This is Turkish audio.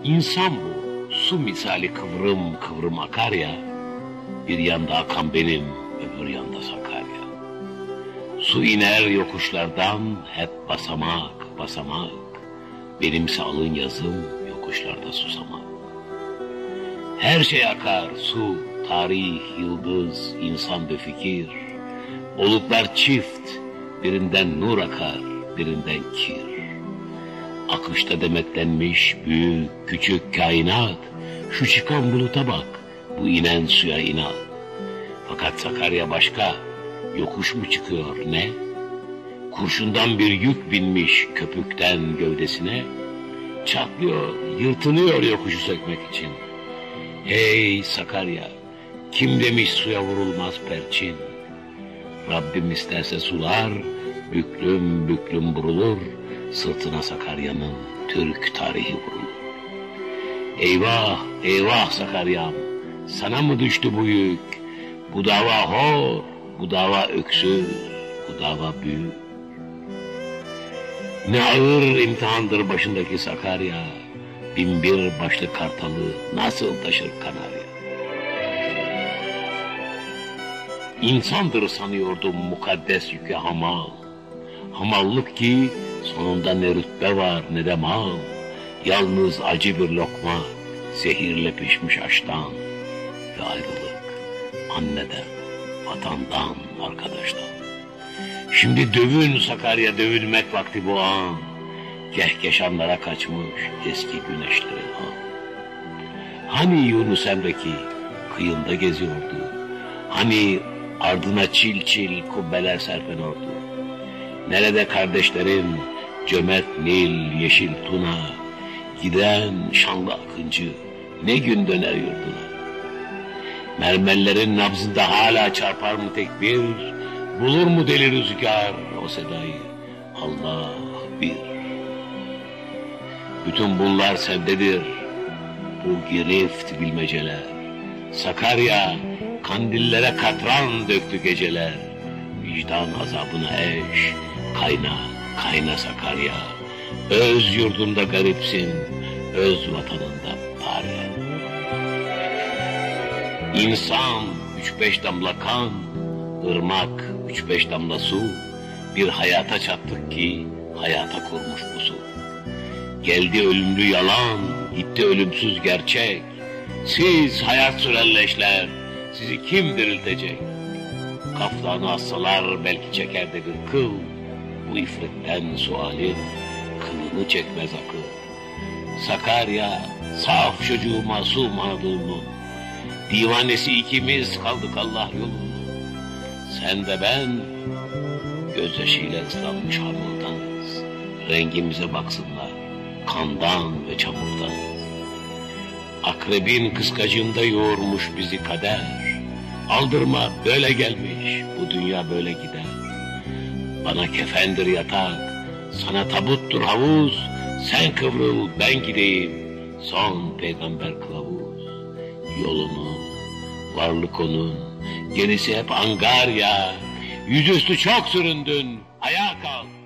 İnsan bu, su misali kıvrım kıvrım akar ya, bir yanda akan benim, öbür yanda Sakarya. Su iner yokuşlardan, hep basamak basamak, benimse alın yazım, yokuşlarda susamak. Her şey akar, su, tarih, yıldız, insan ve fikir. Oluklar çift, birinden nur akar, birinden kir. Akışta demetlenmiş büyük küçük kainat, şu çıkan buluta bak, bu inen suya inat. Fakat Sakarya başka, yokuş mu çıkıyor ne? Kurşundan bir yük binmiş köpükten gövdesine, çatlıyor, yırtınıyor yokuşu sökmek için. Hey Sakarya, kim demiş suya vurulmaz perçin? Rabbim isterse sular, büklüm büklüm burulur, sırtına Sakarya'nın Türk tarihi vurulur. Eyvah, eyvah Sakarya'm, sana mı düştü bu yük? Bu dava hor, bu dava öksüz, bu dava büyük. Ne ağır imtihandır başındaki Sakarya, binbir başlı kartalı nasıl taşır Kanarya? İnsandır sanıyordum mukaddes yükü hamal. Hamallık ki sonunda ne rütbe var ne de mal. Yalnız acı bir lokma, zehirle pişmiş aştan. Ve ayrılık anneden, vatandan, arkadaştan. Şimdi dövün Sakarya, dövülmek vakti bu an. Kehkeşanlara kaçmış eski güneşlerin an. Hani Yunus Emre ki kıyında geziyordu. Hani ardına çil çil kubbeler serpen ordu. Nerede kardeşlerim, cömert Nil, yeşil Tuna, giden şanlı akıncı ne gün döner yurduna? Mermerlerin nabzında hala çarpar mı tekbir, bulur mu deli rüzgar o sedayı? Allah bir. Bütün bunlar sendedir, bu girift bilmeceler. Sakarya, kandillere katran döktü geceler. Vicdan azabına eş, kayna, kayna Sakarya. Öz yurdunda garipsin, öz vatanında parya. İnsan 3-5 damla kan, ırmak 3-5 damla su. Bir hayata çattık ki hayata kurmuş bu su. Geldi ölümlü yalan, gitti ölümsüz gerçek. Siz hayat süren leşler, sizi kim diriltecek? Kaftanı assalar belki çeker de bir kıl. Bu ifritten sualin kılını çekmez akıl. Sakarya, saf çocuğu masum Anadolu'nun. Divanesi ikimiz kaldık Allah yolunda. Sen de ben gözyaşıyla ıslanmış hamurdanız. Rengimize baksınlar kandan ve çamurdan. Akrebin kıskacında yoğurmuş bizi kader. Aldırma böyle gelmiş, bu dünya böyle gider. Bana kefendir yatak, sana tabuttur havuz. Sen kıvrıl ben gideyim, son peygamber kılavuz. Yolunun, varlık onun, gerisi hep angarya. Yüzüstü çok süründün, ayağa kalk.